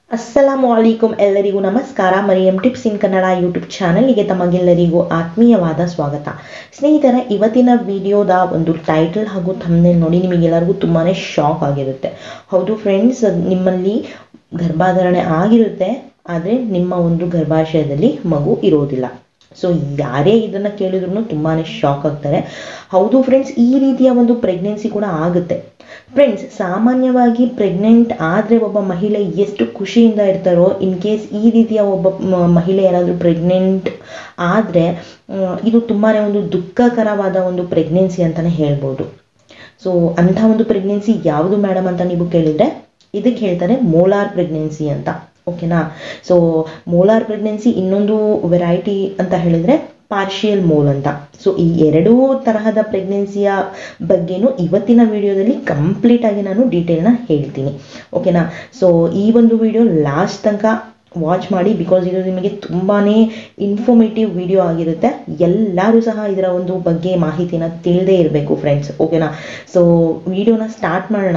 ಅಸ್ಸಲಾಮು ಅಲೈಕುಂ ಎಲ್ಲರಿಗೂ ನಮಸ್ಕಾರ. Mariyam tips in Kannada YouTube ಚಾನಲ್ಗೆ ತಮಗೆಲ್ಲರಿಗೂ ಆತ್ಮೀಯವಾದ ಸ್ವಾಗತ. ಸ್ನೇಹಿತರ, ಇವತ್ತಿನ ವಿಡಿಯೋದ ಒಂದು ಟೈಟಲ್ ಹಾಗೂ ಥಂಬ್ನೇಲ್ ನೋಡಿ ನಿಮಗೆಲ್ಲರಿಗೂ ತುಂಬಾ ಶಾಕ್ ಆಗಿರುತ್ತೆ. ಹೌದು ಫ್ರೆಂಡ್ಸ್, ನಿಮ್ಮಲ್ಲಿ ಗರ್ಭಧಾರಣೆ ಆಗಿರುತ್ತೆ, ಆದರೆ ನಿಮ್ಮ ಒಂದು ಗರ್ಭಾಶಯದಲ್ಲಿ ಮಗು ಇರೋದಿಲ್ಲ. ಸೊ ಯಾರೇ ಇದನ್ನು ಕೇಳಿದ್ರು ತುಂಬಾ ಶಾಕ್ ಆಗ್ತಾರೆ. ಹೌದು ಫ್ರೆಂಡ್ಸ್, ಈ ರೀತಿಯ ಒಂದು ಪ್ರೆಗ್ನೆನ್ಸಿ ಕೂಡ ಆಗುತ್ತೆ. ಫ್ರೆಂಡ್ಸ್, ಸಾಮಾನ್ಯವಾಗಿ ಪ್ರೆಗ್ನೆಂಟ್ ಆದರೆ ಒಬ್ಬ ಮಹಿಳೆ ಎಷ್ಟು ಖುಷಿಯಿಂದ ಇರ್ತಾರೋ, ಇನ್ ಕೇಸ್ ಈ ರೀತಿಯ ಒಬ್ಬ ಮಹಿಳೆ ಯಾರಾದರೂ ಪ್ರೆಗ್ನೆಂಟ್ ಆದರೆ ಇದು ತುಂಬಾ ಒಂದು ದುಃಖಕರವಾದ ಒಂದು ಪ್ರೆಗ್ನೆನ್ಸಿ ಅಂತಲೇ ಹೇಳ್ಬೋದು. ಸೊ ಅಂಥ ಒಂದು ಪ್ರೆಗ್ನೆನ್ಸಿ ಯಾವುದು ಮೇಡಮ್ ಅಂತ ನೀವು ಕೇಳಿದರೆ, ಇದಕ್ಕೆ ಹೇಳ್ತಾರೆ ಮೋಲಾರ್ ಪ್ರೆಗ್ನೆನ್ಸಿ ಅಂತ. ಓಕೆನಾ? ಸೊ ಮೋಲಾರ್ ಪ್ರೆಗ್ನೆನ್ಸಿ ಇನ್ನೊಂದು ವೆರೈಟಿ ಅಂತ ಹೇಳಿದರೆ ಪಾರ್ಷಿಯಲ್ ಮೋಲ್ ಅಂತ. ಸೊ ಈ ಎರಡೂ ತರಹದ ಪ್ರೆಗ್ನೆನ್ಸಿಯ ಬಗ್ಗೆನೂ ಇವತ್ತಿನ ವಿಡಿಯೋದಲ್ಲಿ ಕಂಪ್ಲೀಟ್ ಆಗಿ ನಾನು ಡೀಟೇಲ್ನ ಹೇಳ್ತೀನಿ. ಓಕೆನಾ? ಸೊ ಈ ಒಂದು ವಿಡಿಯೋ ಲಾಸ್ಟ್ ತನಕ ವಾಚ್ ಮಾಡಿ, ಬಿಕಾಸ್ ಇದು ನಿಮಗೆ ತುಂಬಾ ಇನ್ಫಾರ್ಮೇಟಿವ್ ವಿಡಿಯೋ ಆಗಿರುತ್ತೆ. ಎಲ್ಲರೂ ಸಹ ಇದರ ಒಂದು ಬಗ್ಗೆ ಮಾಹಿತಿನ ತಿಳಿದೇ ಇರಬೇಕು ಫ್ರೆಂಡ್ಸ್. ಓಕೆನಾ? ಸೊ ವಿಡಿಯೋನ ಸ್ಟಾರ್ಟ್ ಮಾಡೋಣ.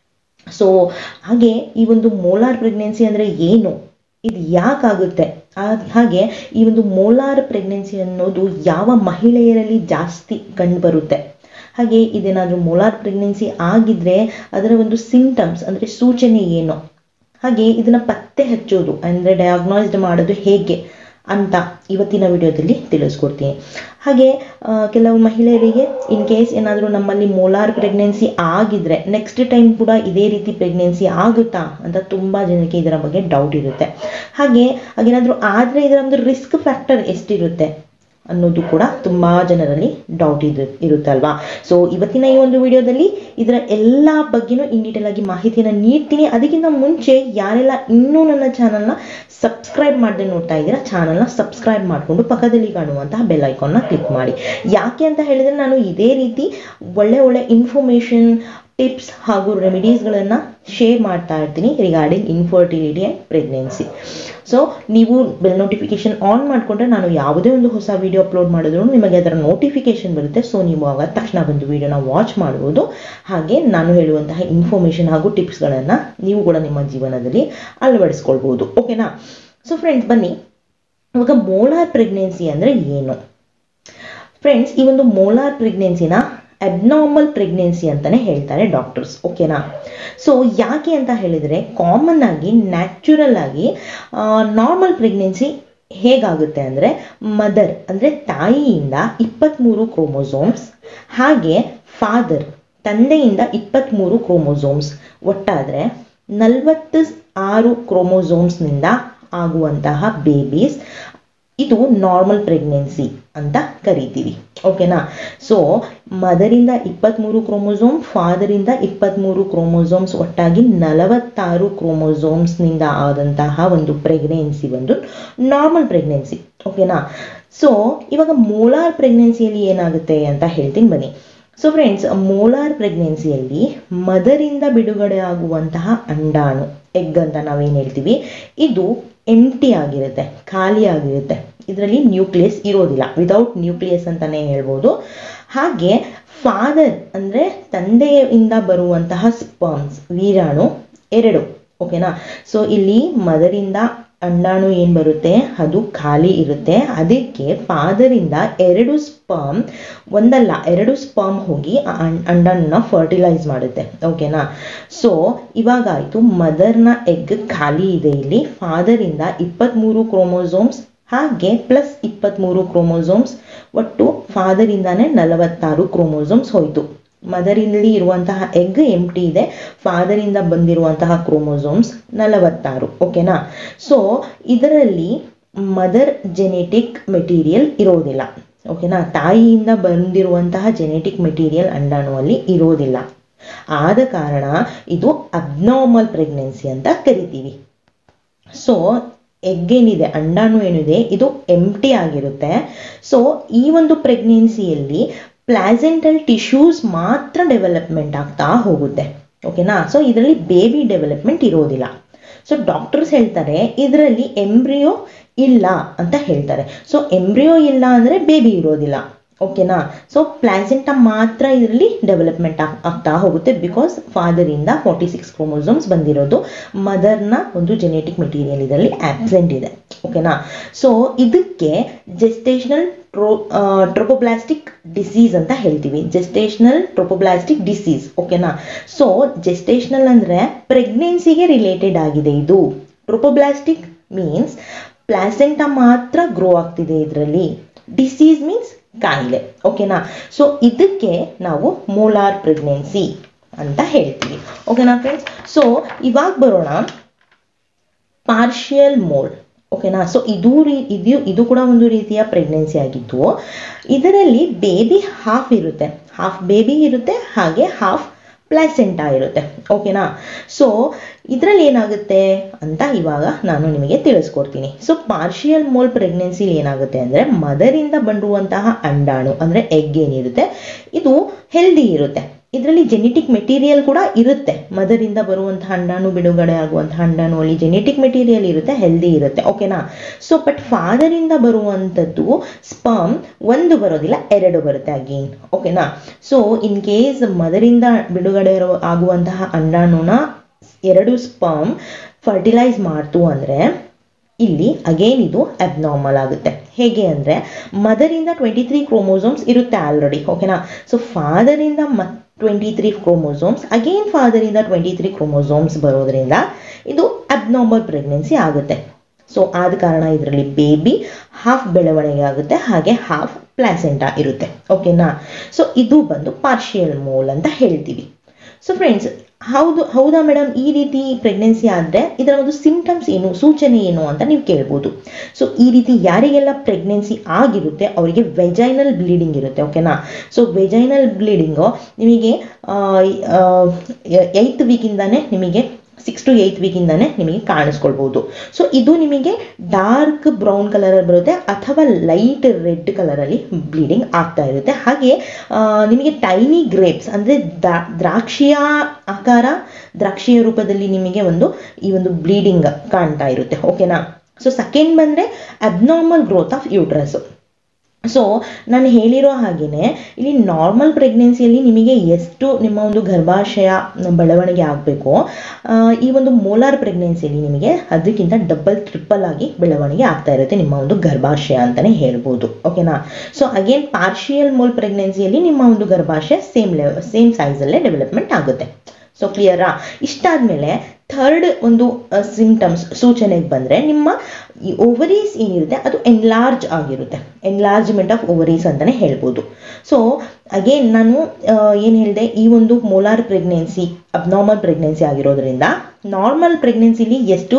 ಸೊ ಹಾಗೆ ಈ ಒಂದು ಮೋಲಾರ್ ಪ್ರೆಗ್ನೆನ್ಸಿ ಅಂದರೆ ಏನು, ಇದು ಯಾಕಾಗುತ್ತೆ, ಹಾಗೆ ಈ ಒಂದು ಮೋಲಾರ್ ಪ್ರೆಗ್ನೆನ್ಸಿ ಅನ್ನೋದು ಯಾವ ಮಹಿಳೆಯರಲ್ಲಿ ಜಾಸ್ತಿ ಕಂಡುಬರುತ್ತೆ, ಹಾಗೆ ಇದೇನಾದರೂ ಮೋಲಾರ್ ಪ್ರೆಗ್ನೆನ್ಸಿ ಆಗಿದ್ರೆ ಅದರ ಒಂದು ಸಿಂಟಮ್ಸ್ ಅಂದರೆ ಸೂಚನೆ ಏನು, ಹಾಗೆ ಇದನ್ನು ಪತ್ತೆ ಹಚ್ಚೋದು ಅಂದರೆ ಡಯಾಗ್ನೋಸ್ಡ್ ಮಾಡೋದು ಹೇಗೆ ಅಂತ ಇವತ್ತಿನ ವಿಡಿಯೋದಲ್ಲಿ ತಿಳಿಸ್ಕೊಡ್ತೀನಿ. ಹಾಗೆ ಕೆಲವು ಮಹಿಳೆಯರಿಗೆ ಇನ್ ಕೇಸ್ ಏನಾದರೂ ನಮ್ಮಲ್ಲಿ ಮೋಲಾರ್ ಪ್ರೆಗ್ನೆನ್ಸಿ ಆಗಿದ್ರೆ ನೆಕ್ಸ್ಟ್ ಟೈಮ್ ಕೂಡ ಇದೇ ರೀತಿ ಪ್ರೆಗ್ನೆನ್ಸಿ ಆಗುತ್ತಾ ಅಂತ ತುಂಬ ಜನಕ್ಕೆ ಇದರ ಬಗ್ಗೆ ಡೌಟ್ ಇರುತ್ತೆ. ಹಾಗೇನಾದರೂ ಆದರೆ ಇದರ ಒಂದು ರಿಸ್ಕ್ ಫ್ಯಾಕ್ಟರ್ ಎಷ್ಟಿರುತ್ತೆ ಅನ್ನೋದು ಕೂಡ ತುಂಬ ಜನರಲ್ಲಿ ಡೌಟ್ ಇರುತ್ತಲ್ವಾ. ಸೊ ಇವತ್ತಿನ ಈ ಒಂದು ವಿಡಿಯೋದಲ್ಲಿ ಇದರ ಎಲ್ಲ ಬಗ್ಗೆನೂ ಇನ್ ಡೀಟೇಲ್ ಆಗಿ ಮಾಹಿತಿಯನ್ನು ನೀಡ್ತೀನಿ. ಅದಕ್ಕಿಂತ ಮುಂಚೆ ಯಾರೆಲ್ಲ ಇನ್ನೂ ನನ್ನ ಚಾನಲ್ನ ಸಬ್ಸ್ಕ್ರೈಬ್ ಮಾಡದೆ ನೋಡ್ತಾ ಇದ್ದೀರಾ, ಚಾನಲ್ನ ಸಬ್ಸ್ಕ್ರೈಬ್ ಮಾಡಿಕೊಂಡು ಪಕ್ಕದಲ್ಲಿ ಕಾಣುವಂತಹ ಬೆಲ್ ಐಕಾನ್ನ ಕ್ಲಿಕ್ ಮಾಡಿ. ಯಾಕೆ ಅಂತ ಹೇಳಿದರೆ ನಾನು ಇದೇ ರೀತಿ ಒಳ್ಳೆ ಇನ್ಫಾರ್ಮೇಷನ್, ಟಿಪ್ಸ್ ಹಾಗೂ ರೆಮಿಡೀಸ್ಗಳನ್ನು ಶೇರ್ ಮಾಡ್ತಾ ಇರ್ತೀನಿ regarding infertility and pregnancy. So ನೀವು ಬೆಲ್ ನೋಟಿಫಿಕೇಶನ್ ಆನ್ ಮಾಡಿಕೊಂಡ್ರೆ ನಾನು ಯಾವುದೇ ಒಂದು ಹೊಸ ವಿಡಿಯೋ ಅಪ್ಲೋಡ್ ಮಾಡಿದ್ರು ನಿಮಗೆ ಅದರ ನೋಟಿಫಿಕೇಶನ್ ಬರುತ್ತೆ. ಸೊ ನೀವು ಆಗ ತಕ್ಷಣ ಬಂದು ವಿಡಿಯೋನ ವಾಚ್ ಮಾಡ್ಬೋದು. ಹಾಗೆ ನಾನು ಹೇಳುವಂತಹ ಇನ್ಫಾರ್ಮೇಷನ್ ಹಾಗೂ ಟಿಪ್ಸ್ಗಳನ್ನು ನೀವು ಕೂಡ ನಿಮ್ಮ ಜೀವನದಲ್ಲಿ ಅಳವಡಿಸ್ಕೊಳ್ಬೋದು. ಓಕೆನಾ? ಸೊ ಫ್ರೆಂಡ್ಸ್, ಬನ್ನಿ ಇವಾಗ ಮೋಲಾರ್ ಪ್ರೆಗ್ನೆನ್ಸಿ ಅಂದರೆ ಏನು. ಫ್ರೆಂಡ್ಸ್, ಈ ಒಂದು ಮೋಲಾರ್ ಪ್ರೆಗ್ನೆನ್ಸಿನ ಅಬ್ನಾರ್ಮಲ್ ಪ್ರೆಗ್ನೆನ್ಸಿ ಅಂತಲೇ ಹೇಳ್ತಾರೆ ಡಾಕ್ಟರ್ಸ್. ಓಕೆನಾ? ಸೊ ಯಾಕೆ ಅಂತ ಹೇಳಿದರೆ, ಕಾಮನ್ ಆಗಿ ನ್ಯಾಚುರಲ್ ಆಗಿ ನಾರ್ಮಲ್ ಪ್ರೆಗ್ನೆನ್ಸಿ ಹೇಗಾಗುತ್ತೆ ಅಂದರೆ, ಮದರ್ ಅಂದರೆ ತಾಯಿಯಿಂದ 23 ಕ್ರೋಮೋಸೋಮ್ಸ್, ಹಾಗೆ ಫಾದರ್ ತಂದೆಯಿಂದ 23 ಕ್ರೋಮೋಸೋಮ್ಸ್, ಒಟ್ಟಾದರೆ 46 ಕ್ರೋಮೋಸೋಮ್ಸ್ನಿಂದ ಆಗುವಂತಹ ಬೇಬೀಸ್, ಇದು ನಾರ್ಮಲ್ ಪ್ರೆಗ್ನೆನ್ಸಿ ಅಂತ ಕರಿತೀವಿ. ಓಕೆನಾ? ಸೊ ಮದರಿಂದ 23 ಕ್ರೋಮೋಸೋಮ್, ಫಾದರಿಂದ 23 ಕ್ರೋಮೋಸೋಮ್ಸ್, ಒಟ್ಟಾಗಿ 46 ಕ್ರೋಮೋಸೋಮ್ಸ್ನಿಂದ ಆದಂತಹ ಒಂದು ಪ್ರೆಗ್ನೆನ್ಸಿ ಒಂದು ನಾರ್ಮಲ್ ಪ್ರೆಗ್ನೆನ್ಸಿ. ಓಕೆನಾ? ಸೊ ಇವಾಗ ಮೋಲಾರ್ ಪ್ರೆಗ್ನೆನ್ಸಿಯಲ್ಲಿ ಏನಾಗುತ್ತೆ ಅಂತ ಹೇಳ್ತೀನಿ ಬನ್ನಿ. ಸೊ ಫ್ರೆಂಡ್ಸ್, ಮೋಲಾರ್ ಪ್ರೆಗ್ನೆನ್ಸಿಯಲ್ಲಿ ಮದರಿಂದ ಬಿಡುಗಡೆ ಆಗುವಂತಹ ಅಂಡಾಣು, ಎಗ್ ಅಂತ ನಾವೇನು ಹೇಳ್ತೀವಿ, ಇದು ಎಂಟಿ ಆಗಿರುತ್ತೆ, ಖಾಲಿ ಆಗಿರುತ್ತೆ. ಇದರಲ್ಲಿ ನ್ಯೂಕ್ಲಿಯಸ್ ಇರೋದಿಲ್ಲ, ವಿದೌಟ್ ನ್ಯೂಕ್ಲಿಯಸ್ ಅಂತಲೇ ಹೇಳ್ಬೋದು. ಹಾಗೆ ಫಾದರ್ ಅಂದರೆ ತಂದೆಯಿಂದ ಬರುವಂತಹ ಸ್ಪರ್ಮ್ಸ್, ವೀರಾಣು 2. ಓಕೆನಾ? ಸೊ ಇಲ್ಲಿ ಮದರಿಂದ ಅಂಡಾಣು ಏನು ಬರುತ್ತೆ ಅದು ಖಾಲಿ ಇರುತ್ತೆ. ಅದಕ್ಕೆ ಫಾದರಿಂದ 2 ಸ್ಪರ್ಮ್, ಒಂದಲ್ಲ 2 ಸ್ಪರ್ಮ್ ಹೋಗಿ ಅಂಡಾಣನ್ನ ಫರ್ಟಿಲೈಸ್ ಮಾಡುತ್ತೆ. ಓಕೆನಾ? ಸೊ ಇವಾಗಾಯಿತು, ಮದರ್ನ ಎಗ್ ಖಾಲಿ ಇದೆ, ಇಲ್ಲಿ ಫಾದರಿಂದ 23 ಕ್ರೋಮೋಸೋಮ್ಸ್ ಹಾಗೆ ಪ್ಲಸ್ 23 ಕ್ರೋಮೋಸೋಮ್ಸ್, ಒಟ್ಟು ಫಾದರಿಂದಾನೇ 46 ಕ್ರೋಮೋಸೋಮ್ಸ್ ಹೋಯಿತು. ಮದರಲ್ಲಿ ಇರುವಂತಹ ಎಗ್ ಎಂಟಿ ಇದೆ, ಫಾದರಿಂದ ಬಂದಿರುವಂತಹ ಕ್ರೋಮೋಸೋಮ್ಸ್ 46. ಓಕೆನಾ? ಸೊ ಇದರಲ್ಲಿ ಮದರ್ ಜೆನೆಟಿಕ್ ಮೆಟೀರಿಯಲ್ ಇರೋದಿಲ್ಲ. ಓಕೆನಾ? ತಾಯಿಯಿಂದ ಬಂದಿರುವಂತಹ ಜೆನೆಟಿಕ್ ಮೆಟೀರಿಯಲ್ ಅಂಡಾಣುವಲ್ಲಿ ಇರೋದಿಲ್ಲ. ಆದ ಕಾರಣ ಇದು ಅಬ್ನಾರ್ಮಲ್ ಪ್ರೆಗ್ನೆನ್ಸಿ ಅಂತ ಕರಿತೀವಿ. ಸೊ ಎಗ್ ಏನಿದೆ, ಅಂಡಾಣು ಏನಿದೆ, ಇದು ಎಂಟಿ ಆಗಿರುತ್ತೆ. ಸೊ ಈ ಒಂದು ಪ್ರೆಗ್ನೆನ್ಸಿಯಲ್ಲಿ ಪ್ಲಾಸೆಂಟಲ್ ಟಿಶ್ಯೂಸ್ ಮಾತ್ರ ಡೆವಲಪ್ಮೆಂಟ್ ಆಗ್ತಾ ಹೋಗುತ್ತೆ. ಓಕೆನಾ? ಸೊ ಇದರಲ್ಲಿ ಬೇಬಿ ಡೆವಲಪ್ಮೆಂಟ್ ಇರೋದಿಲ್ಲ. ಸೊ ಡಾಕ್ಟರ್ಸ್ ಹೇಳ್ತಾರೆ ಇದರಲ್ಲಿ ಎಂಬ್ರಿಯೋ ಇಲ್ಲ ಅಂತ ಹೇಳ್ತಾರೆ. ಸೊ ಎಂಬ್ರಿಯೋ ಇಲ್ಲ ಅಂದರೆ ಬೇಬಿ ಇರೋದಿಲ್ಲ. ಓಕೆನಾ. ಸೊ ಪ್ಲಾಸೆಂಟಾ ಮಾತ್ರ ಇದರಲ್ಲಿ ಡೆವಲಪ್ಮೆಂಟ್ ಆಗ್ತಾ ಹೋಗುತ್ತೆ, ಬಿಕಾಸ್ ಫಾದರ್ ಇಂದ 46 ಕ್ರೋಮೋಸೋಮ್ಸ್ ಬಂದಿರೋದು, ಮದರ್ನ ಒಂದು ಜೆನೆಟಿಕ್ ಮೆಟೀರಿಯಲ್ ಇದರಲ್ಲಿ ಆಬ್ಸೆಂಟ್ ಇದೆ. ಓಕೆನಾ. ಸೊ ಇದಕ್ಕೆ ಜೆಸ್ಟೇಷನಲ್ ಟ್ರೋಪೋಬ್ಲಾಸ್ಟಿಕ್ ಡಿಸೀಸ್ ಅಂತ ಹೇಳ್ತೀವಿ, ಜೆಸ್ಟೇಷನಲ್ ಟ್ರೋಪೋಬ್ಲಾಸ್ಟಿಕ್ ಡಿಸೀಸ್. ಓಕೆನಾ. ಸೊ ಜೆಸ್ಟೇಷನಲ್ ಅಂದ್ರೆ ಪ್ರೆಗ್ನೆನ್ಸಿಗೆ ರಿಲೇಟೆಡ್ ಆಗಿದೆ ಇದು. ಟ್ರೋಪೋಬ್ಲಾಸ್ಟಿಕ್ ಮೀನ್ಸ್ ಪ್ಲಾಸೆಂಟಾ ಮಾತ್ರ ಗ್ರೋ ಆಗ್ತಿದೆ ಇದರಲ್ಲಿ, ಡಿಸೀಸ್ ಮೀನ್ಸ್ ಕಾಯಿಲೆ. ಓಕೆನಾ. ಸೊ ಇದಕ್ಕೆ ನಾವು ಮೋಲಾರ್ ಪ್ರೆಗ್ನೆನ್ಸಿ ಅಂತ ಹೇಳ್ತೀವಿ. ಓಕೆನಾ ಫ್ರೆಂಡ್ಸ್. ಸೊ ಇವಾಗ ಬರೋಣ ಪಾರ್ಷಿಯಲ್ ಮೋಲ್. ಓಕೆನಾ. ಸೊ ಇದು ಕೂಡ ಒಂದು ರೀತಿಯ ಪ್ರೆಗ್ನೆನ್ಸಿ ಆಗಿತ್ತು. ಇದರಲ್ಲಿ ಬೇಬಿ ಹಾಫ್ ಇರುತ್ತೆ, ಹಾಫ್ ಬೇಬಿ ಇರುತ್ತೆ, ಹಾಗೆ ಹಾಫ್ ಪ್ಲಾಸೆಂಟಾ ಇರುತ್ತೆ. ಓಕೆನಾ. ಸೊ ಇದರಲ್ಲಿ ಏನಾಗುತ್ತೆ ಅಂತ ಇವಾಗ ನಾನು ನಿಮಗೆ ತಿಳಿಸ್ಕೊಡ್ತೀನಿ. ಸೊ ಪಾರ್ಷಿಯಲ್ ಮೋಲ್ ಪ್ರೆಗ್ನೆನ್ಸಿ ಏನಾಗುತ್ತೆ ಅಂದರೆ, ಮದರಿಂದ ಬಂದಿರುವಂತಹ ಅಂಡಾಣು ಅಂದರೆ ಎಗ್ ಏನಿರುತ್ತೆ ಇದು ಹೆಲ್ದಿ ಇರುತ್ತೆ, ಇದರಲ್ಲಿ ಜೆನೆಟಿಕ್ ಮೆಟೀರಿಯಲ್ ಕೂಡ ಇರುತ್ತೆ. ಮದರಿಂದ ಬರುವಂತಹ ಅಂಡಾಣು, ಬಿಡುಗಡೆ ಆಗುವಂತಹ ಅಂಡಾಣು ಅಲ್ಲಿ ಜೆನೆಟಿಕ್ ಮೆಟೀರಿಯಲ್ ಇರುತ್ತೆ, ಹೆಲ್ದಿ ಇರುತ್ತೆ. ಓಕೆನಾ. ಸೊ ಬಟ್ ಫಾದರಿಂದ ಬರುವಂಥದ್ದು ಸ್ಪರ್ಮ್ ಒಂದು ಬರೋದಿಲ್ಲ, ಎರಡು ಬರುತ್ತೆ ಅಗೇನ್. ಓಕೆನಾ. ಸೊ ಇನ್ ಕೇಸ್ ಮದರಿಂದ ಬಿಡುಗಡೆ ಆಗುವಂತಹ ಅಂಡಾಣುನ ಎರಡು ಸ್ಪರ್ಮ್ ಫರ್ಟಿಲೈಸ್ ಮಾಡ್ತು ಅಂದರೆ ಇಲ್ಲಿ ಅಗೇನ್ ಇದು ಅಬ್ನಾರ್ಮಲ್ ಆಗುತ್ತೆ. ಹೇಗೆ ಅಂದರೆ, ಮದರಿಂದ 23 ಕ್ರೋಮೋಸೋಮ್ಸ್ ಇರುತ್ತೆ ಆಲ್ರೆಡಿ. ಓಕೆನಾ. ಸೊ ಫಾದರಿಂದ 23 ಕ್ರೋಮೋಸೋಮ್ಸ್, ಅಗೇನ್ ಫಾದರಿಂದ 23 ಕ್ರೋಮೋಸೋಮ್ಸ್ ಬರೋದ್ರಿಂದ ಇದು ಅಬ್ನಾರ್ಮಲ್ ಪ್ರೆಗ್ನೆನ್ಸಿ ಆಗುತ್ತೆ. ಸೊ ಆದ ಕಾರಣ ಇದರಲ್ಲಿ ಬೇಬಿ ಹಾಫ್ ಬೆಳವಣಿಗೆ ಆಗುತ್ತೆ, ಹಾಗೆ ಹಾಫ್ ಪ್ಲಾಸೆಂಟಾ ಇರುತ್ತೆ. ಓಕೆನಾ. ಸೊ ಇದು ಬಂದು ಪಾರ್ಷಿಯಲ್ ಮೋಲ್ ಅಂತ ಹೇಳ್ತೀವಿ. ಸೊ ಫ್ರೆಂಡ್ಸ್, ಹೌದಾ ಮೇಡಮ್, ಈ ರೀತಿ ಪ್ರೆಗ್ನೆನ್ಸಿ ಆದರೆ ಇದರ ಒಂದು ಸಿಂಪ್ಟಮ್ಸ್ ಏನು, ಸೂಚನೆ ಏನು ಅಂತ ನೀವು ಕೇಳ್ಬೋದು. ಸೊ ಈ ರೀತಿ ಯಾರಿಗೆಲ್ಲ ಪ್ರೆಗ್ನೆನ್ಸಿ ಆಗಿರುತ್ತೆ ಅವರಿಗೆ ವೆಜೈನಲ್ ಬ್ಲೀಡಿಂಗ್ ಇರುತ್ತೆ. ಓಕೆನಾ. ಸೊ ವೆಜೈನಲ್ ಬ್ಲೀಡಿಂಗು ನಿಮಗೆ 8th ವೀಕಿಂದಾನೇ ನಿಮಗೆ 6 to 8th ವೀಕಿಂದಾನೇ ನಿಮಗೆ ಕಾಣಿಸ್ಕೊಳ್ಬೋದು. ಸೊ ಇದು ನಿಮಗೆ ಡಾರ್ಕ್ ಬ್ರೌನ್ ಕಲರಲ್ಲಿ ಬರುತ್ತೆ ಅಥವಾ ಲೈಟ್ ರೆಡ್ ಕಲರಲ್ಲಿ ಬ್ಲೀಡಿಂಗ್ ಆಗ್ತಾ ಇರುತ್ತೆ. ಹಾಗೆ ನಿಮಗೆ ಟೈನಿ ಗ್ರೇಪ್ಸ್ ಅಂದರೆ ದ್ರಾಕ್ಷಿಯ ಆಕಾರ, ದ್ರಾಕ್ಷಿಯ ರೂಪದಲ್ಲಿ ನಿಮಗೆ ಈ ಒಂದು ಬ್ಲೀಡಿಂಗ್ ಕಾಣ್ತಾ ಇರುತ್ತೆ. ಓಕೆನಾ. ಸೊ ಸೆಕೆಂಡ್ ಬಂದರೆ abnormal growth of uterus. So ನಾನು ಹೇಳಿರೋ ಹಾಗೆಯೇ ಇಲ್ಲಿ ನಾರ್ಮಲ್ ಪ್ರೆಗ್ನೆನ್ಸಿಯಲ್ಲಿ ನಿಮಗೆ ಎಷ್ಟು ನಿಮ್ಮ ಒಂದು ಗರ್ಭಾಶಯ ಬೆಳವಣಿಗೆ ಆಗಬೇಕು, ಈ ಒಂದು ಮೋಲಾರ್ ಪ್ರೆಗ್ನೆನ್ಸಿಯಲ್ಲಿ ನಿಮಗೆ ಅದಕ್ಕಿಂತ ಡಬಲ್ ಟ್ರಿಪಲ್ ಆಗಿ ಬೆಳವಣಿಗೆ ಆಗ್ತಾ ಇರುತ್ತೆ ನಿಮ್ಮ ಒಂದು ಗರ್ಭಾಶಯ ಅಂತಲೇ ಹೇಳ್ಬೋದು. ಓಕೆನಾ. ಸೊ ಅಗೇನ್ ಪಾರ್ಷಿಯಲ್ ಮೋಲ್ ಪ್ರೆಗ್ನೆನ್ಸಿಯಲ್ಲಿ ನಿಮ್ಮ ಒಂದು ಗರ್ಭಾಶಯ ಸೇಮ್ ಸೈಜಲ್ಲೇ ಡೆವಲಪ್ಮೆಂಟ್ ಆಗುತ್ತೆ. ಸೊ ಕ್ಲಿಯರಾ. ಇಷ್ಟಾದ್ಮೇಲೆ ಥರ್ಡ್ ಒಂದು ಸಿಂಪ್ಟಮ್ಸ್ ಸೂಚನೆಗೆ ಬಂದರೆ, ನಿಮ್ಮ ಈ ಓವರೀಸ್ ಏನಿರುತ್ತೆ ಅದು ಎನ್ಲಾರ್ಜ್ ಆಗಿರುತ್ತೆ, ಎನ್ಲಾರ್ಜ್ಮೆಂಟ್ ಆಫ್ ಓವರೀಸ್ ಅಂತಲೇ ಹೇಳ್ಬೋದು. ಸೊ ಅಗೇನ್ ನಾನು ಏನು ಹೇಳಿದೆ, ಈ ಒಂದು ಮೋಲಾರ್ ಪ್ರೆಗ್ನೆನ್ಸಿ ಅಬ್ನಾರ್ಮಲ್ ಪ್ರೆಗ್ನೆನ್ಸಿ ಆಗಿರೋದ್ರಿಂದ ನಾರ್ಮಲ್ ಪ್ರೆಗ್ನೆನ್ಸಿಲಿ ಎಷ್ಟು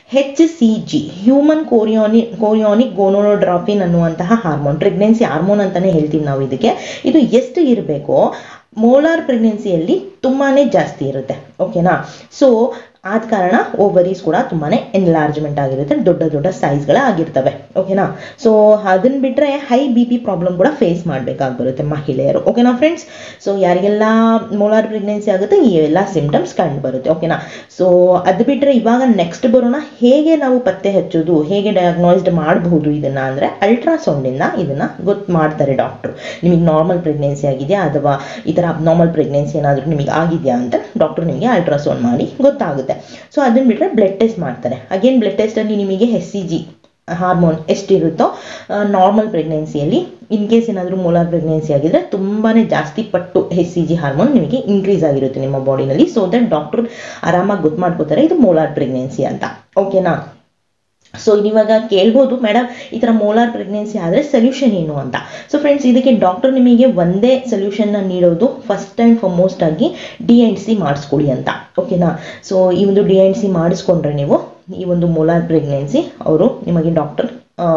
HCG ಹ್ಯೂಮನ್ ಕೋರಿಯಾನಿಕ್ ಗೋನೋಟ್ರೋಪಿನ್ ಅನ್ನುವಂತಹ ಹಾರ್ಮೋನ್, ಪ್ರೆಗ್ನೆನ್ಸಿ ಹಾರ್ಮೋನ್ ಅಂತಲೇ ಹೇಳ್ತೀವಿ ನಾವು ಇದಕ್ಕೆ, ಇದು ಎಷ್ಟು ಇರಬೇಕೋ ಮೋಲಾರ್ ಪ್ರೆಗ್ನೆನ್ಸಿಯಲ್ಲಿ ತುಂಬಾ ಜಾಸ್ತಿ ಇರುತ್ತೆ. ಓಕೆನಾ. ಸೊ ಆದ ಕಾರಣ ಓವರೀಸ್ ಕೂಡ ತುಂಬಾ ಎನ್ಲಾರ್ಜ್ಮೆಂಟ್ ಆಗಿರುತ್ತೆ, ದೊಡ್ಡ ದೊಡ್ಡ ಸೈಜ್ಗಳ ಆಗಿರ್ತವೆ. ಓಕೆನಾ. ಸೊ ಅದನ್ನ ಬಿಟ್ಟರೆ ಹೈ BP ಪ್ರಾಬ್ಲಮ್ ಕೂಡ ಫೇಸ್ ಮಾಡಬೇಕಾಗಿ ಬರುತ್ತೆ ಮಹಿಳೆಯರು. ಓಕೆನಾ ಫ್ರೆಂಡ್ಸ್. ಸೊ ಯಾರಿಗೆಲ್ಲ ಮೋಲಾರ್ ಪ್ರೆಗ್ನೆನ್ಸಿ ಆಗುತ್ತೆ ಈ ಎಲ್ಲ ಸಿಂಪ್ಟಮ್ಸ್ ಕಂಡು ಬರುತ್ತೆ. ಓಕೆನಾ. ಸೊ ಅದು ಬಿಟ್ಟರೆ ಇವಾಗ ನೆಕ್ಸ್ಟ್ ಬರೋಣ, ಹೇಗೆ ನಾವು ಪತ್ತೆ ಹಚ್ಚೋದು, ಹೇಗೆ ಡಯಾಗ್ನೋಸ್ಡ್ ಮಾಡಬಹುದು ಇದನ್ನ ಅಂದರೆ, ಅಲ್ಟ್ರಾಸೌಂಡಿಂದ ಇದನ್ನ ಗೊತ್ತು ಮಾಡ್ತಾರೆ ಡಾಕ್ಟ್ರು. ನಿಮಗೆ ನಾರ್ಮಲ್ ಪ್ರೆಗ್ನೆನ್ಸಿ ಆಗಿದೆಯಾ ಅಥವಾ ಈ ಥರ ಅಬ್ನಾರ್ಮಲ್ ಪ್ರೆಗ್ನೆನ್ಸಿ ಏನಾದರೂ ನಿಮಗೆ ಆಗಿದೆಯಾ ಅಂತ ಡಾಕ್ಟ್ರು ನಿಮಗೆ ಅಲ್ಟ್ರಾಸೌಂಡ್ ಮಾಡಿ ಗೊತ್ತಾಗುತ್ತೆ. ಸೊ ಅದನ್ನ ಬಿಟ್ಟರೆ ಬ್ಲಡ್ ಟೆಸ್ಟ್ ಮಾಡ್ತಾರೆ. ಅಗೇನ್ ಬ್ಲಡ್ ಟೆಸ್ಟಲ್ಲಿ ನಿಮಗೆ HCG ಹಾರ್ಮೋನ್ ಎಷ್ಟಿರುತ್ತೋ ನಾರ್ಮಲ್ ಪ್ರೆಗ್ನೆನ್ಸಿಯಲ್ಲಿ, ಇನ್ ಕೇಸ್ ಏನಾದರೂ ಮೋಲಾರ್ ಪ್ರೆಗ್ನೆನ್ಸಿ ಆಗಿದ್ರೆ ತುಂಬಾ ಜಾಸ್ತಿ ಪಟ್ಟು HCG ಹಾರ್ಮೋನ್ ನಿಮಗೆ ಇನ್ಕ್ರೀಸ್ ಆಗಿರುತ್ತೆ ನಿಮ್ಮ ಬಾಡಿನಲ್ಲಿ. ಸೊ ದಟ್ ಡಾಕ್ಟರ್ ಆರಾಮಾಗಿ ಗೊತ್ತು ಮಾಡ್ಕೋತಾರೆ ಇದು ಮೋಲಾರ್ ಪ್ರೆಗ್ನೆನ್ಸಿ ಅಂತ. ಓಕೆನಾ. ಸೊ ಇವಾಗ ಕೇಳ್ಬೋದು, ಮೇಡಮ್ ಈ ಥರ ಮೋಲಾರ್ ಪ್ರೆಗ್ನೆನ್ಸಿ ಆದರೆ ಸೊಲ್ಯೂಷನ್ ಏನು ಅಂತ. ಸೊ ಫ್ರೆಂಡ್ಸ್, ಇದಕ್ಕೆ ಡಾಕ್ಟರ್ ನಿಮಗೆ ಒಂದೇ ಸೊಲ್ಯೂಷನ್ನ ನೀಡೋದು, ಫಸ್ಟ್ ಆ್ಯಂಡ್ ಫಾರ್ಮೋಸ್ಟ್ ಆಗಿ D&C ಮಾಡಿಸ್ಕೊಳ್ಳಿ ಅಂತ. ಓಕೆನಾ. ಸೊ ಈ ಒಂದು D&C ಮಾಡಿಸ್ಕೊಂಡ್ರೆ ನೀವು ಈ ಒಂದು ಮೋಲಾರ್ ಪ್ರೆಗ್ನೆನ್ಸಿ ಅವರು ನಿಮಗೆ ಡಾಕ್ಟರ್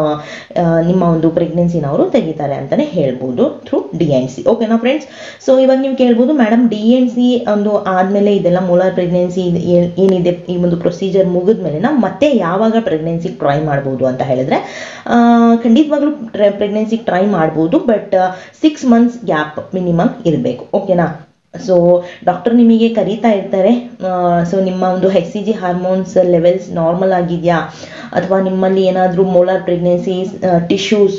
ನಿಮ್ಮ ಒಂದು ಪ್ರೆಗ್ನೆನ್ಸಿನ ಅವರು ತೆಗಿತಾರೆ ಅಂತಲೇ ಹೇಳ್ಬೋದು ಥ್ರೂ D&C. ಓಕೆನಾ ಫ್ರೆಂಡ್ಸ್. ಸೊ ಇವಾಗ ನೀವು ಕೇಳ್ಬೋದು, ಮೇಡಮ್ D&C ಒಂದು ಆದಮೇಲೆ ಇದೆಲ್ಲ ಮೋಲಾರ್ ಪ್ರೆಗ್ನೆನ್ಸಿ ಏನಿದೆ ಈ ಒಂದು ಪ್ರೊಸೀಜರ್ ಮುಗಿದ್ಮೇಲೆ ನಾವು ಮತ್ತೆ ಯಾವಾಗ ಪ್ರೆಗ್ನೆನ್ಸಿಗೆ ಟ್ರೈ ಮಾಡ್ಬೋದು ಅಂತ ಹೇಳಿದ್ರೆ, ಖಂಡಿತವಾಗ್ಲೂ ಪ್ರೆಗ್ನೆನ್ಸಿಗೆ ಟ್ರೈ ಮಾಡ್ಬೋದು, ಬಟ್ 6 months ಗ್ಯಾಪ್ ಮಿನಿಮಮ್ ಇರಬೇಕು. ಓಕೆನಾ. ಸೊ ಡಾಕ್ಟರ್ ನಿಮಗೆ ಕರೀತಾ ಇರ್ತಾರೆ, ಸೊ ನಿಮ್ಮ ಒಂದು HCG ಹಾರ್ಮೋನ್ಸ್ ಲೆವೆಲ್ಸ್ ನಾರ್ಮಲ್ ಆಗಿದೆಯಾ ಅಥವಾ ನಿಮ್ಮಲ್ಲಿ ಏನಾದರೂ ಮೋಲಾರ್ ಪ್ರೆಗ್ನೆನ್ಸಿ ಟಿಶ್ಯೂಸ್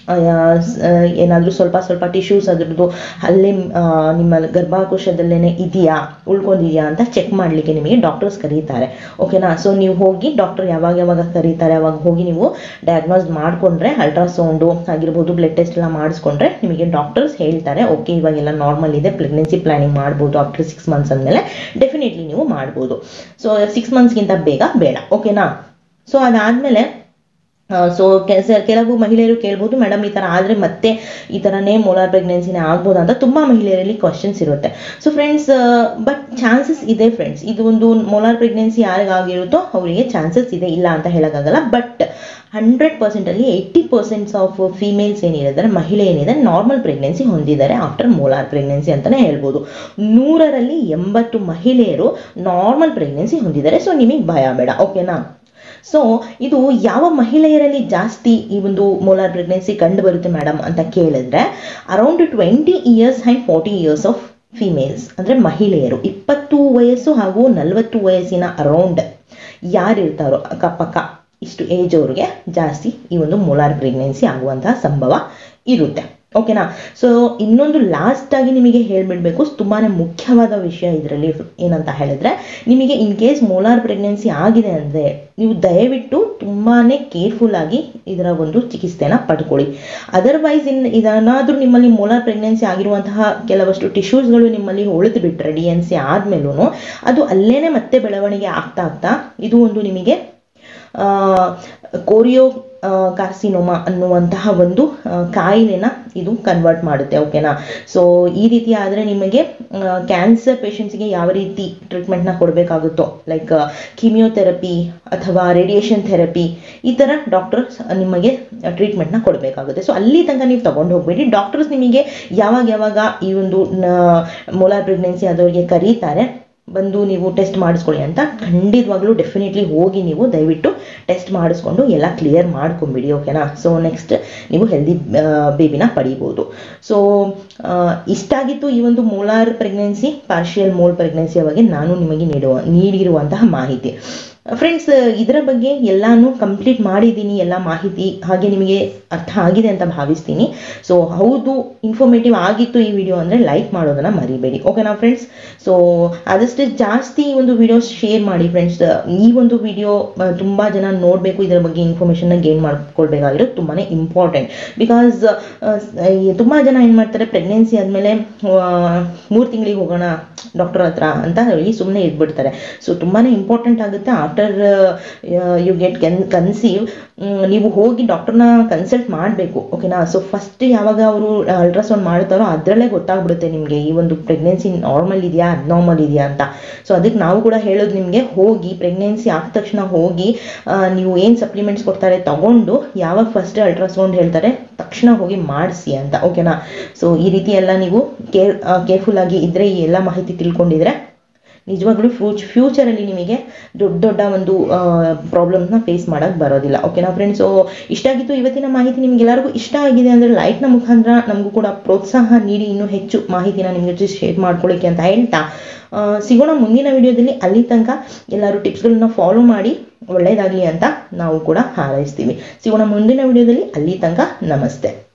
ಏನಾದರೂ ಸ್ವಲ್ಪ ಟಿಶ್ಯೂಸ್ ಅದ್ರದ್ದು ಅಲ್ಲೇ ನಿಮ್ಮ ಗರ್ಭಕೋಶದಲ್ಲೇ ಇದೆಯಾ ಉಳ್ಕೊಂಡಿದೆಯಾ ಅಂತ ಚೆಕ್ ಮಾಡಲಿಕ್ಕೆ ನಿಮಗೆ ಡಾಕ್ಟರ್ಸ್ ಕರೀತಾರೆ. ಓಕೆನಾ. ಸೊ ನೀವು ಹೋಗಿ ಡಾಕ್ಟರ್ ಯಾವಾಗ ಕರೀತಾರೆ ಅವಾಗ ಹೋಗಿ ನೀವು ಡಯಾಗ್ನೋಸ್ ಮಾಡಿಕೊಂಡ್ರೆ ಅಲ್ಟ್ರಾಸೌಂಡು ಆಗಿರ್ಬೋದು, ಬ್ಲಡ್ ಟೆಸ್ಟ್ ಎಲ್ಲ ಮಾಡಿಸ್ಕೊಂಡ್ರೆ ನಿಮಗೆ ಡಾಕ್ಟರ್ಸ್ ಹೇಳ್ತಾರೆ ಓಕೆ ಇವಾಗೆಲ್ಲ ನಾರ್ಮಲ್ ಇದೆ, ಪ್ರೆಗ್ನೆನ್ಸಿ ಪ್ಲಾನಿಂಗ್ ಮಾಡ್ಬೋದು ಆಫ್ಟರ್ 6 months ಅಂದಮೇಲೆ ಡೆಫಿನೆಟ್ಲಿ ನೀವು ಮಾಡ್ಬೋದು. ಸೊ 6 monthsಗಿಂತ ಬೇಗ ಬೇಡ. ಓಕೆನಾ. ಸೊ ಅದಾದಮೇಲೆ ಸೊ ಕೆಲವು ಮಹಿಳೆಯರು ಕೇಳ್ಬೋದು ಮೇಡಮ್ ಈ ಥರ ಆದರೆ ಮತ್ತೆ ಈ ಥರನೇ ಮೋಲಾರ್ ಪ್ರೆಗ್ನೆನ್ಸಿನೇ ಆಗ್ಬೋದಾ ಅಂತ ತುಂಬ ಮಹಿಳೆಯರಲ್ಲಿ ಕ್ವಶನ್ಸ್ ಇರುತ್ತೆ. ಸೊ ಫ್ರೆಂಡ್ಸ್ ಬಟ್ ಚಾನ್ಸಸ್ ಇದೆ ಫ್ರೆಂಡ್ಸ್. ಇದು ಒಂದು ಮೋಲಾರ್ ಪ್ರೆಗ್ನೆನ್ಸಿ ಯಾರಿಗಾಗಿರುತ್ತೋ ಅವರಿಗೆ ಚಾನ್ಸಸ್ ಇದೆ, ಇಲ್ಲ ಅಂತ ಹೇಳೋಕ್ಕಾಗಲ್ಲ. ಬಟ್ 100% ಅಲ್ಲಿ 80% ಆಫ್ ಫೀಮೇಲ್ಸ್ ಏನಿದ್ದಾರೆ, ಮಹಿಳೆ ಏನಿದೆ ನಾರ್ಮಲ್ ಪ್ರೆಗ್ನೆನ್ಸಿ ಹೊಂದಿದ್ದಾರೆ ಆಫ್ಟರ್ ಮೋಲಾರ್ ಪ್ರೆಗ್ನೆನ್ಸಿ ಅಂತಲೇ ಹೇಳ್ಬೋದು. 100ರಲ್ಲಿ 80 ಮಹಿಳೆಯರು ನಾರ್ಮಲ್ ಪ್ರೆಗ್ನೆನ್ಸಿ ಹೊಂದಿದ್ದಾರೆ. ಸೊ ನಿಮಗೆ ಭಯ ಬೇಡ. ಓಕೆನಾ. ಸೊ ಇದು ಯಾವ ಮಹಿಳೆಯರಲ್ಲಿ ಜಾಸ್ತಿ ಈ ಒಂದು ಮೋಲಾರ್ ಪ್ರೆಗ್ನೆನ್ಸಿ ಕಂಡು ಬರುತ್ತೆ ಮೇಡಮ್ ಅಂತ ಕೇಳಿದ್ರೆ around 20 years and 40 years of females, ಅಂದರೆ ಮಹಿಳೆಯರು 20 ವಯಸ್ಸು ಹಾಗೂ 40 ವಯಸ್ಸಿನ ಅರೌಂಡ್ ಯಾರಿರ್ತಾರೋ ಅಕ್ಕಪಕ್ಕ ಇಷ್ಟು ಏಜ್ ಅವ್ರಿಗೆ ಜಾಸ್ತಿ ಈ ಒಂದು ಮೋಲಾರ್ ಪ್ರೆಗ್ನೆನ್ಸಿ ಆಗುವಂತಹ ಸಂಭವ ಇರುತ್ತೆ. ಓಕೆನಾ. ಸೊ ಇನ್ನೊಂದು ಲಾಸ್ಟ್ ಆಗಿ ನಿಮಗೆ ಹೇಳ್ಬಿಡ್ಬೇಕು, ತುಂಬಾ ಮುಖ್ಯವಾದ ವಿಷಯ ಇದರಲ್ಲಿ ಏನಂತ ಹೇಳಿದ್ರೆ, ನಿಮಗೆ ಇನ್ ಕೇಸ್ ಮೋಲಾರ್ ಪ್ರೆಗ್ನೆನ್ಸಿ ಆಗಿದೆ ಅಂದರೆ ನೀವು ದಯವಿಟ್ಟು ತುಂಬಾ ಕೇರ್ಫುಲ್ ಆಗಿ ಇದರ ಒಂದು ಚಿಕಿತ್ಸೆನ ಪಡ್ಕೊಳ್ಳಿ. ಅದರ್ವೈಸ್ ಇದೇನಾದರೂ ನಿಮ್ಮಲ್ಲಿ ಮೋಲಾರ್ ಪ್ರೆಗ್ನೆನ್ಸಿ ಆಗಿರುವಂತಹ ಕೆಲವಷ್ಟು ಟಿಶ್ಯೂಸ್ಗಳು ನಿಮ್ಮಲ್ಲಿ ಉಳಿದು ಬಿಟ್ಟರೆ DNC ಆದ್ಮೇಲೂ ಅದು ಅಲ್ಲೇನೆ ಮತ್ತೆ ಬೆಳವಣಿಗೆ ಆಗ್ತಾ ಇದು ಒಂದು ನಿಮಗೆ ಕೋರಿಯೋ ಕಾರ್ಸಿನೋಮಾ ಅನ್ನುವಂತಹ ಒಂದು ಕಾಯಿಲೆನ ಇದು ಕನ್ವರ್ಟ್ ಮಾಡುತ್ತೆ. ಓಕೆನಾ. ಸೊ ಈ ರೀತಿ ಆದರೆ ನಿಮಗೆ ಕ್ಯಾನ್ಸರ್ ಪೇಷಂಟ್ಸ್ಗೆ ಯಾವ ರೀತಿ ಟ್ರೀಟ್ಮೆಂಟ್ನ ಕೊಡಬೇಕಾಗುತ್ತೋ, ಲೈಕ್ ಕೀಮಿಯೋಥೆರಪಿ ಅಥವಾ ರೇಡಿಯೇಷನ್ ಥೆರಪಿ, ಈ ಥರ ಡಾಕ್ಟರ್ಸ್ ನಿಮಗೆ ಟ್ರೀಟ್ಮೆಂಟ್ನ ಕೊಡಬೇಕಾಗುತ್ತೆ. ಸೊ ಅಲ್ಲಿ ತನಕ ನೀವು ತಗೊಂಡು ಹೋಗಬೇಡಿ. ಡಾಕ್ಟರ್ಸ್ ನಿಮಗೆ ಯಾವಾಗ ಈ ಒಂದು ಮೋಲಾರ್ ಪ್ರೆಗ್ನೆನ್ಸಿ ಆದವರಿಗೆ ಕರೀತಾರೆ ಬಂದು ನೀವು ಟೆಸ್ಟ್ ಮಾಡಿಸ್ಕೊಳ್ಳಿ ಅಂತ, ಖಂಡಿತವಾಗ್ಲೂ ಡೆಫಿನೆಟ್ಲಿ ಹೋಗಿ ನೀವು ದಯವಿಟ್ಟು ಟೆಸ್ಟ್ ಮಾಡಿಸ್ಕೊಂಡು ಎಲ್ಲ ಕ್ಲಿಯರ್ ಮಾಡ್ಕೊಂಬಿಡಿ. ಓಕೆನಾ. ಸೊ ನೆಕ್ಸ್ಟ್ ನೀವು ಹೆಲ್ದಿ ಬೇಬಿನ ಪಡಿಬೋದು. ಸೊ ಇಷ್ಟಾಗಿತ್ತು ಈ ಒಂದು ಮೋಲಾರ್ ಪ್ರೆಗ್ನೆನ್ಸಿ, ಪಾರ್ಷಿಯಲ್ ಮೋಲ್ ಪ್ರೆಗ್ನೆನ್ಸಿಯ ಬಗ್ಗೆ ನಾನು ನಿಮಗೆ ನೀಡಿರುವಂತಹ ಮಾಹಿತಿ. ಫ್ರೆಂಡ್ಸ್ ಇದರ ಬಗ್ಗೆ ಎಲ್ಲಾನು ಕಂಪ್ಲೀಟ್ ಮಾಡಿದ್ದೀನಿ, ಎಲ್ಲ ಮಾಹಿತಿ ಹಾಗೆ ನಿಮಗೆ ಅರ್ಥ ಆಗಿದೆ ಅಂತ ಭಾವಿಸ್ತೀನಿ. ಸೊ ಹೌದು ಇನ್ಫಾರ್ಮೇಟಿವ್ ಆಗಿತ್ತು ಈ ವಿಡಿಯೋ ಅಂದರೆ ಲೈಕ್ ಮಾಡೋದನ್ನು ಮರಿಬೇಡಿ. ಓಕೆನಾ ಫ್ರೆಂಡ್ಸ್. ಸೊ ಆದಷ್ಟು ಜಾಸ್ತಿ ಈ ಒಂದು ವಿಡಿಯೋ ಶೇರ್ ಮಾಡಿ ಫ್ರೆಂಡ್ಸ್. ಈ ಒಂದು ವಿಡಿಯೋ ತುಂಬ ಜನ ನೋಡಬೇಕು, ಇದರ ಬಗ್ಗೆ ಇನ್ಫಾರ್ಮೇಷನ್ನ ಗೇನ್ ಮಾಡ್ಕೊಳ್ಬೇಕಾಗಿರೋದು ತುಂಬಾ ಇಂಪಾರ್ಟೆಂಟ್. ಬಿಕಾಸ್ ತುಂಬ ಜನ ಏನು ಮಾಡ್ತಾರೆ, ಪ್ರೆಗ್ನೆನ್ಸಿ ಆದಮೇಲೆ 3 ತಿಂಗಳಿಗೆ ಹೋಗೋಣ ಡಾಕ್ಟರ್ ಹತ್ರ ಅಂತ ಹೇಳಿ ಸುಮ್ಮನೆ ಇದ್ಬಿಡ್ತಾರೆ. ಸೊ ತುಂಬಾ ಇಂಪಾರ್ಟೆಂಟ್ ಆಗುತ್ತೆ. ಆಫ್ಟರ್ ಯು ಗೆಟ್ ಕನ್ಸೀವ್ ನೀವು ಹೋಗಿ ಡಾಕ್ಟರ್ನ ಕನ್ಸಲ್ಟ್ ಮಾಡಬೇಕು. ಓಕೆನಾ. ಸೊ ಫಸ್ಟ್ ಯಾವಾಗ ಅವರು ಅಲ್ಟ್ರಾಸೌಂಡ್ ಮಾಡ್ತಾರೋ ಅದರಲ್ಲೇ ಗೊತ್ತಾಗ್ಬಿಡುತ್ತೆ ನಿಮಗೆ ಈ ಒಂದು ಪ್ರೆಗ್ನೆನ್ಸಿ ನಾರ್ಮಲ್ ಇದೆಯಾ ಅಬ್ನಾರ್ಮಲ್ ಇದೆಯಾ ಅಂತ. ಸೊ ಅದಕ್ಕೆ ನಾವು ಕೂಡ ಹೇಳೋದು ನಿಮಗೆ, ಹೋಗಿ ಪ್ರೆಗ್ನೆನ್ಸಿ ಆದ ತಕ್ಷಣ ಹೋಗಿ ನೀವು ಏನು ಸಪ್ಲಿಮೆಂಟ್ಸ್ ಕೊಡ್ತಾರೆ ತಗೊಂಡು ಯಾವಾಗ ಫಸ್ಟ್ ಅಲ್ಟ್ರಾಸೌಂಡ್ ಹೇಳ್ತಾರೆ ತಕ್ಷಣ ಹೋಗಿ ಮಾಡಿಸಿ ಅಂತ. ಓಕೆನಾ. ಸೊ ಈ ರೀತಿ ಎಲ್ಲ ನೀವು ಕೇರ್ಫುಲ್ ಆಗಿ ಇದ್ರೆ, ಈ ಎಲ್ಲ ಮಾಹಿತಿ ತಿಳ್ಕೊಂಡಿದ್ರೆ ನಿಜವಾಗ್ಲೂ ಫ್ಯೂಚರಲ್ಲಿ ನಿಮಗೆ ದೊಡ್ಡ ಒಂದು ಪ್ರಾಬ್ಲಮ್ಸ್ನ ಫೇಸ್ ಮಾಡೋಕ್ಕೆ ಬರೋದಿಲ್ಲ. ಓಕೆನಾ ಫ್ರೆಂಡ್ಸ್. ಸೊ ಇಷ್ಟ ಆಗಿತ್ತು ಇವತ್ತಿನ ಮಾಹಿತಿ. ನಿಮ್ಗೆಲ್ಲರಿಗೂ ಇಷ್ಟ ಆಗಿದೆ ಅಂದರೆ ಲೈಕ್ನ ಮುಖಾಂತರ ನಮಗೂ ಕೂಡ ಪ್ರೋತ್ಸಾಹ ನೀಡಿ ಇನ್ನೂ ಹೆಚ್ಚು ಮಾಹಿತಿನ ನಿಮಗೆ ಜೊತೆ ಶೇರ್ ಮಾಡ್ಕೊಳ್ಳಿಕ್ಕೆ ಅಂತ ಹೇಳ್ತಾ ಸಿಗೋಣ ಮುಂದಿನ ವಿಡಿಯೋದಲ್ಲಿ. ಅಲ್ಲಿ ತನಕ ಎಲ್ಲರೂ ಟಿಪ್ಸ್ಗಳನ್ನ ಫಾಲೋ ಮಾಡಿ ಒಳ್ಳೆಯದಾಗಲಿ ಅಂತ ನಾವು ಕೂಡ ಹಾರೈಸ್ತೀವಿ. ಸಿಗೋಣ ಮುಂದಿನ ವಿಡಿಯೋದಲ್ಲಿ. ಅಲ್ಲಿ ತನಕ ನಮಸ್ತೆ.